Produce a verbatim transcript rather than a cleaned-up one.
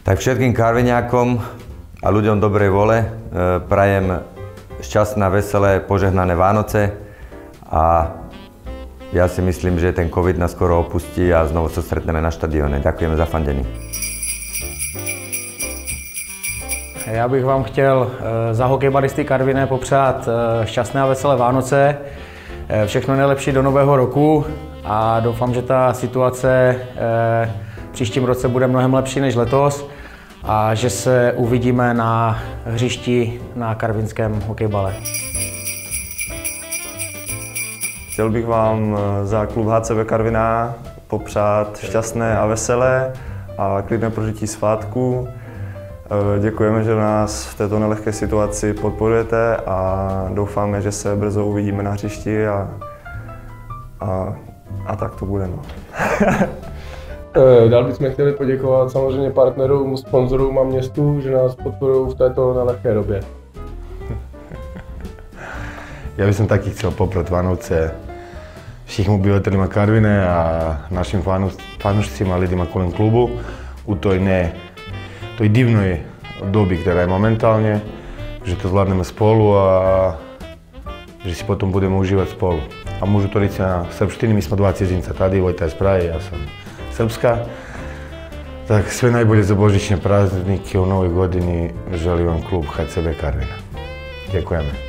Tak všetkým Karviňákom a ľuďom dobrej vole prajem šťastné, veselé, požehnané Vánoce a ja si myslím, že ten COVID nás skoro opustí a znovu sa stretneme na štadióne. Ďakujeme za fandení. Já bych vám chtěl za hokejbalisty Karviné popřát šťastné a veselé Vánoce, všechno nejlepší do nového roku a doufám, že ta situace v příštím roce bude mnohem lepší než letos a že se uvidíme na hřišti na karvinském hokejbale. Chtěl bych vám za klub H C V Karviná popřát šťastné a veselé a klidné prožití svátku. Děkujeme, že nás v této nelehké situaci podporujete a doufáme, že se brzo uvidíme na hřišti a, a, a tak to bude. No. Dál bychom chtěli poděkovat samozřejmě partnerům, sponzorům a městu, že nás podporují v této nelehké době. Ja by som taky chcel poprať Vánoce všem obyvateľom Karvine a našim fanúšicím a ľuďom kolem klubu u toj ne, toj divnej doby, ktorá je momentálne, že to zvládneme spolu a že si potom budeme užívať spolu. A môžu to reći na srpštini, my smo dva cizinca, tady Vojta je z Praje, ja sam srpska. Tak sve najbolje za božićne praznike u novoj godini želim vam klub H C V Karvina. Ďakujeme.